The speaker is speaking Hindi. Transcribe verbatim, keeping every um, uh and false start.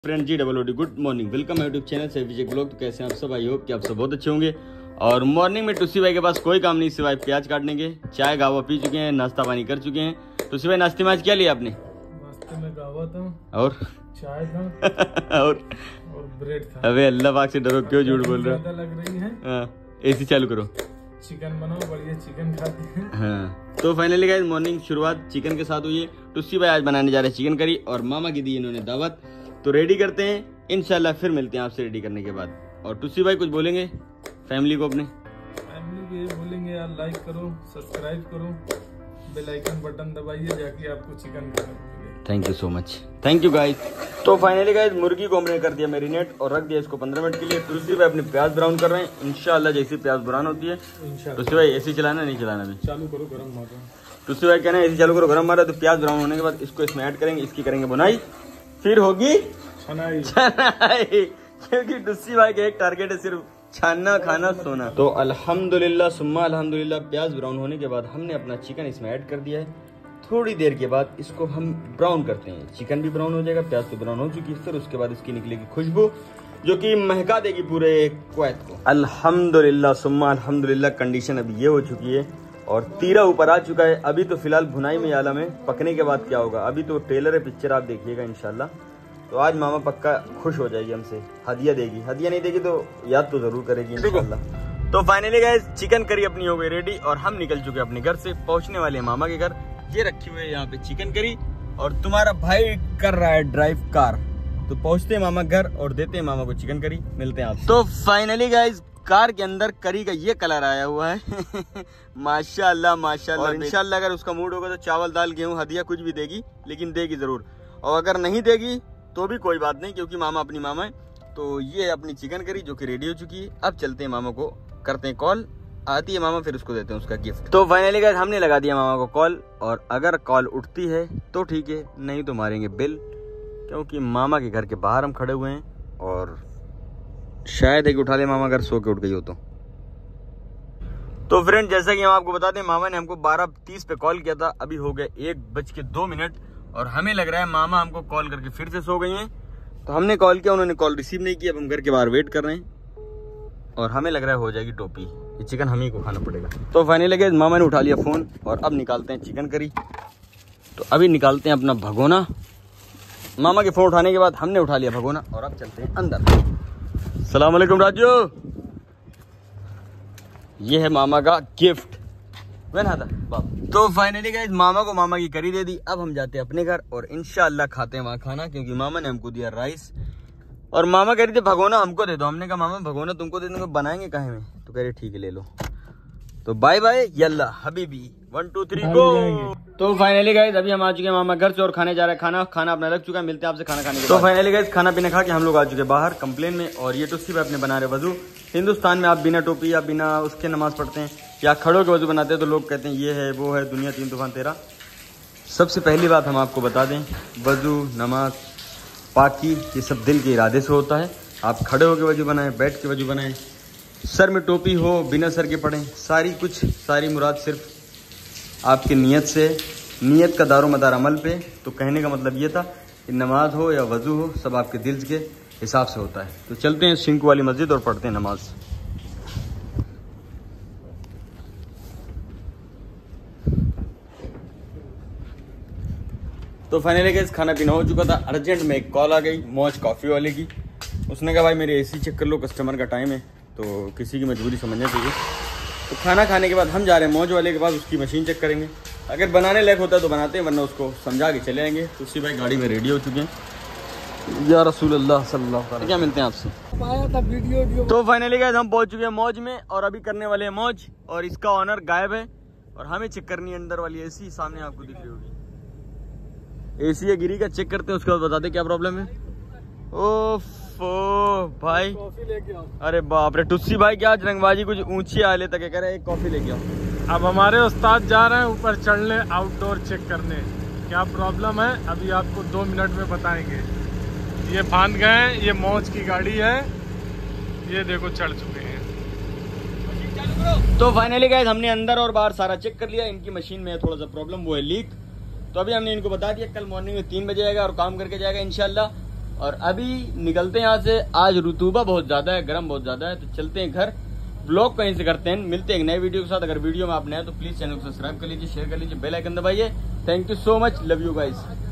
Friend G double O D good morning, welcome YouTube channel से विजय ब्लॉग। तो कैसे हैं आप सब? आई होप कि आप सब बहुत अच्छे होंगे। और मॉर्निंग में टुस्सी भाई के पास कोई काम नहीं सिवाय प्याज काटने के। चाय गावा पी चुके हैं, नाश्ता पानी कर चुके हैं। टुस्सी भाई नाश्ते में आज क्या लिया आपने? नाश्ते में गावा था और चाय था और और ब्रेड था। अबे अल्लाह पाक से डरो, क्यों झूठ बोल रहे हो? लग रही है। हाँ, एसी चालू करो, चिकन बनाओ, बढ़िया चिकन खाते हैं। हाँ तो फाइनली गाइस मॉर्निंग शुरुआत चिकन के साथ हुई है। टुस्सी भाई आज बनाने जा रहे हैं चिकन करी और मामा की दी इन्होंने दावत। तो रेडी करते हैं, इंशाल्लाह फिर मिलते हैं आपसे रेडी करने के बाद। और टुस्सी भाई कुछ बोलेंगे फैमिली को अपने? फैमिली को ये बोलेंगे यार, लाइक करो, सब्सक्राइब करो, बेल आइकन बटन दबाइए जाके आपको चिकन मिले। Thank you so much, thank you guys. तो फाइनली गाइस मुर्गी को हमने कर दिया मैरिनेट और रख दिया इसको पंद्रह मिनट के लिए। टुस्सी भाई अपने प्याज ब्राउन कर रहे हैं। इंशाल्लाह जैसी प्याज ब्राउन होती है। टुस्सी भाई एसी चलाना नहीं चलाना भी चालू करो, गरम मार रहा। टुस्सी भाई कहना है एसी चालू करो, गरम मारा। तो प्याज ब्राउन होने के बाद इसको इसमें ऐड करेंगे, इसकी करेंगे बुनाई, फिर होगी छनाई। छनाई, क्योंकि टुस्सी भाई का एक टारगेट है सिर्फ छानना, खाना, सोना। तो अल्हम्दुलिल्लाह सुम्मा अल्हम्दुलिल्लाह प्याज ब्राउन होने के बाद हमने अपना चिकन इसमें ऐड कर दिया है। थोड़ी देर के बाद इसको हम ब्राउन करते हैं। चिकन भी ब्राउन हो जाएगा, प्याज तो ब्राउन हो चुकी है। फिर उसके बाद इसकी निकलेगी खुशबू जो कि महका देगी पूरे कुवैत को। अल्हम्दुलिल्लाह सुम्मा अल्हम्दुलिल्लाह कंडीशन अभी ये हो चुकी है और तीरा ऊपर आ चुका है। अभी तो फिलहाल भुनाई में आलम है, पकने के बाद क्या होगा अभी तो टेलर है, पिक्चर आप देखिएगा इंशाल्लाह। तो आज मामा पक्का खुश हो जाएगी, हमसे हदिया देगी। हदिया नहीं देगी तो याद तो जरूर करेगी इंशाल्लाह। तो फाइनली गाइस चिकन करी अपनी हो गई रेडी और हम निकल चुके अपने घर से, पहुंचने वाले हैं मामा के घर। ये रखी हुई है यहाँ पे चिकन करी और तुम्हारा भाई कर रहा है ड्राइव कार। तो पहुंचते हैं मामा घर और देते हैं मामा को चिकन करी। मिलते हैं आप। तो फाइनली गाइस कार के अंदर करी का ये कलर आया हुआ है माशाल्लाह माशाल्लाह। और इंशाल्लाह अगर उसका मूड होगा तो चावल दाल गेहूं हदिया कुछ भी देगी, लेकिन देगी जरूर। और अगर नहीं देगी तो भी कोई बात नहीं, क्योंकि मामा अपनी मामा है। तो ये है अपनी चिकन करी जो कि रेडी हो चुकी है। अब चलते हैं मामा को करते हैं कॉल, आती है मामा फिर उसको देते हैं उसका गिफ्ट। तो फाइनली गाइस हमने लगा दिया मामा को कॉल और अगर कॉल उठती है तो ठीक है, नहीं तो मारेंगे बिल, क्योंकि मामा के घर के बाहर हम खड़े हुए हैं और शायद है कि उठा ले मामा अगर सो के उठ गई हो तो। तो फ्रेंड जैसा कि हम आपको बता दें, मामा ने हमको बारह तीस पे कॉल किया था। अभी हो गए एक बज के दो मिनट और हमें लग रहा है मामा हमको कॉल करके फिर से सो गई हैं। तो हमने कॉल किया, उन्होंने कॉल रिसीव नहीं किया। अब हम घर के बाहर वेट कर रहे हैं और हमें लग रहा है हो जाएगी टोपी। ये चिकन हम ही को खाना पड़ेगा। तो फाइनली गाइस मामा ने उठा लिया फोन और अब निकालते हैं चिकन करी। तो अभी निकालते हैं अपना भगोना। मामा के फोन उठाने के बाद हमने उठा लिया भगोना और अब चलते हैं अंदर। सलाम अलैकुम राजू, ये है मामा का गिफ्ट। तो फाइनली गाइस मामा को मामा की करी दे दी। अब हम जाते हैं अपने घर और इंशाल्लाह खाते हैं वहाँ खाना, क्योंकि मामा ने हमको दिया राइस और मामा कह रही थी भगोना हमको दे दो। हमने कहा मामा भगोना तुमको दे दूंगा, बनाएंगे कहे में? तो कह रही ठीक है ले लो। तो बाय बाय यल्ला हबीबी, वन टू थ्री गो। तो फाइनली गाइस अभी हम आ चुके हैं मामा घर से और खाने जा रहे हैं खाना। खाना अपना लग चुका है, मिलते हैं आपसे खाना खाने के बाद। तो फाइनली गाइस खाना पीना खा के हम लोग आ चुके हैं बाहर कंप्लेन में। और ये टुस्सी भाई अपने बना रहे वजू। हिंदुस्तान में आप बिना टोपी या बिना उसके नमाज पढ़ते हैं या खड़ों के वजू बनाते हैं तो लोग कहते हैं ये है वो है, दुनिया तीन तूफान तेरा। सबसे पहली बात हम आपको बता दें, वजू नमाज पाकी ये सब दिल के इरादे से होता है। आप खड़े होकर वजू बनाएं, बैठ के वजू बनाएं, सर में टोपी हो बिना सर के पढ़ें, सारी कुछ सारी मुराद सिर्फ आपकी नीयत से, नीयत का दारो मदार अमल पे। तो कहने का मतलब ये था कि नमाज हो या वजू हो सब आपके दिल के हिसाब से होता है। तो चलते हैं सिंकू वाली मस्जिद और पढ़ते हैं नमाज। तो फाइनली गाइस खाना पीना हो चुका था। अर्जेंट में एक कॉल आ गई मौज कॉफ़ी वाले की। उसने कहा भाई मेरे एसी चेक कर लो, कस्टमर का टाइम है, तो किसी की मजबूरी समझना चाहिए। तो खाना खाने के बाद हम जा रहे हैं मौज वाले के पास, उसकी मशीन चेक करेंगे। अगर बनाने लायक होता है तो बनाते हैं, वरना उसको समझा के चले आएंगे। तो उसी भाई गाड़ी में रेडी हो चुके हैं। या रसूल अल्लाह सल्लल्लाहु अलैहि वसल्लम, क्या मिलते हैं आपसे पाया था वीडियो। तो फाइनली गाइस हम पहुंच चुके हैं मौज में और अभी करने वाले हैं मौज। और इसका ऑनर गायब है और हमें चेक करनी है अंदर वाली एसी, सामने आपको दिख रही होगी एसी या गिरी का। चेक करते हैं, उसके बाद बताते क्या प्रॉब्लम है। ओफो भाई कॉफी लेके आओ। अरे बाप रे, टुस्सी भाई क्या आज रंगबाजी कुछ ऊंची आले तक कह रहे हैं एक कॉफी लेके आओ। अब हमारे उस्ताद जा रहे हैं ऊपर चढ़ने, आउटडोर चेक करने क्या प्रॉब्लम है अभी आपको दो मिनट में बताएंगे। ये फांद गए हैं, ये मौज की गाड़ी है, ये देखो चढ़ चुके हैं। तो फाइनली गाइस हमने अंदर और बाहर सारा चेक कर लिया। इनकी मशीन में थोड़ा सा प्रॉब्लम वो है लीक। तो अभी हमने इनको बता दिया कल मॉर्निंग में तीन बजे आएगा और काम करके जाएगा इंशाल्लाह। और अभी निकलते हैं यहाँ से। आज रुतूबा बहुत ज्यादा है, गर्म बहुत ज्यादा है, तो चलते हैं घर। ब्लॉग कहीं से करते हैं, मिलते हैं एक नए वीडियो के साथ। अगर वीडियो में आप नए हैं तो प्लीज चैनल को सब्सक्राइब कर लीजिए, शेयर कर लीजिए, बेल आइकन दबाइए। Thank you so much, love you guys.